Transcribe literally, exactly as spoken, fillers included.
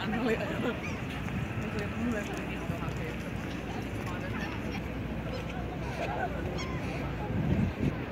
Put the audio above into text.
hän oli ajanut. Mutta mulle tuli niin vähän siitä. Mä oon